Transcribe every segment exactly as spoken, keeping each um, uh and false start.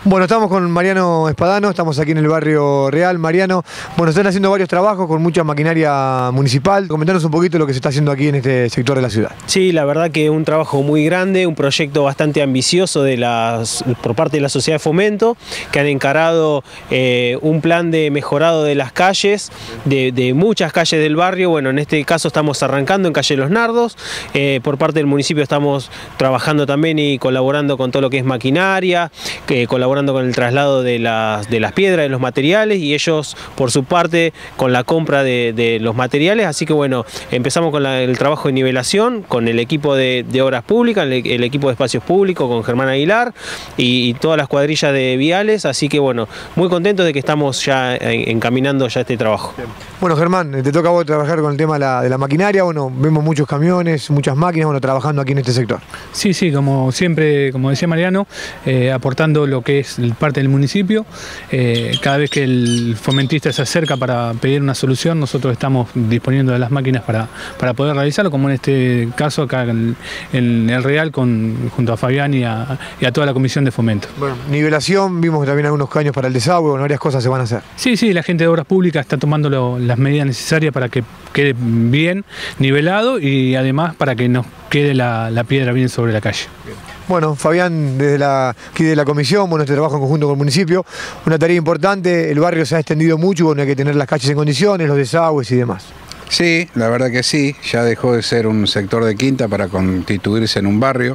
Bueno, estamos con Mariano Espadano, estamos aquí en el barrio Real. Mariano, bueno, están haciendo varios trabajos con mucha maquinaria municipal. Comentanos un poquito lo que se está haciendo aquí en este sector de la ciudad. Sí, la verdad que un trabajo muy grande, un proyecto bastante ambicioso de las, por parte de la Sociedad de Fomento, que han encarado eh, un plan de mejorado de las calles, de, de muchas calles del barrio. Bueno, en este caso estamos arrancando en calle Los Nardos. Eh, por parte del municipio estamos trabajando también y colaborando con todo lo que es maquinaria, que colaborando con el traslado de las, de las piedras, de los materiales, y ellos por su parte con la compra de, de los materiales. Así que bueno, empezamos con la, el trabajo de nivelación con el equipo de, de obras públicas, el, el equipo de espacios públicos con Germán Aguilar y, y todas las cuadrillas de viales. Así que bueno, muy contentos de que estamos ya encaminando ya este trabajo. Bueno, Germán, te toca a vos trabajar con el tema de la, de la maquinaria. Bueno, vemos muchos camiones, muchas máquinas, bueno, trabajando aquí en este sector. Sí, sí, como siempre, como decía Mariano, eh, aportando lo que es parte del municipio. Eh, cada vez que el fomentista se acerca para pedir una solución, nosotros estamos disponiendo de las máquinas para, para poder realizarlo, como en este caso acá en, en el Real, con, junto a Fabián y a, y a toda la comisión de fomento. Bueno, nivelación, vimos que también algunos caños para el desagüe, bueno, varias cosas se van a hacer. Sí, sí, la gente de obras públicas está tomando lo, las medidas necesarias para que quede bien nivelado y además para que nos quede la, la piedra bien sobre la calle. Bien. Bueno, Fabián, desde la, aquí de la comisión, bueno, este trabajo en conjunto con el municipio, una tarea importante. El barrio se ha extendido mucho, bueno, hay que tener las calles en condiciones, los desagües y demás. Sí, la verdad que sí, ya dejó de ser un sector de quinta para constituirse en un barrio.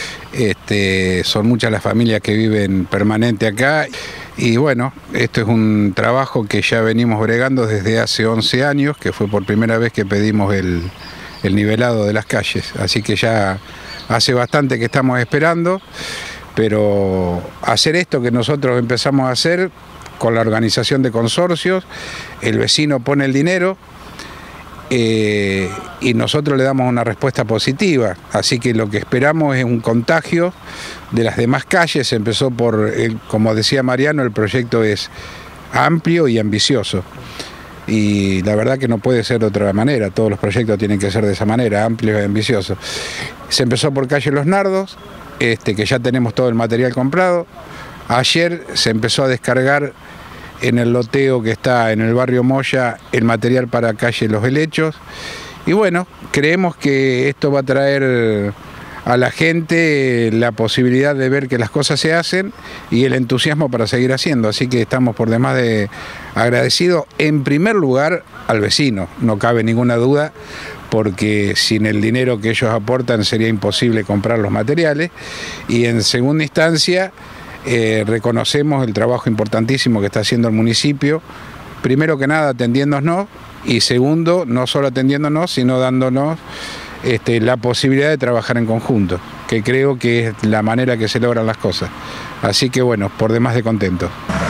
Este, son muchas las familias que viven permanente acá y bueno, esto es un trabajo que ya venimos bregando desde hace once años, que fue por primera vez que pedimos el, el nivelado de las calles, así que ya hace bastante que estamos esperando, pero hacer esto que nosotros empezamos a hacer con la organización de consorcios, el vecino pone el dinero, Eh, y nosotros le damos una respuesta positiva, así que lo que esperamos es un contagio de las demás calles. Empezó por, el, como decía Mariano, el proyecto es amplio y ambicioso y la verdad que no puede ser de otra manera, todos los proyectos tienen que ser de esa manera, amplios y ambiciosos. Se empezó por calle Los Nardos, este, que ya tenemos todo el material comprado. Ayer se empezó a descargar en el loteo que está en el barrio Moya el material para calle Los Helechos y bueno, creemos que esto va a traer a la gente la posibilidad de ver que las cosas se hacen y el entusiasmo para seguir haciendo, así que estamos por demás de agradecidos en primer lugar al vecino, no cabe ninguna duda, porque sin el dinero que ellos aportan sería imposible comprar los materiales, y en segunda instancia Eh, reconocemos el trabajo importantísimo que está haciendo el municipio, primero que nada atendiéndonos y segundo, no solo atendiéndonos, sino dándonos este, la posibilidad de trabajar en conjunto, que creo que es la manera que se logran las cosas. Así que bueno, por demás de contento.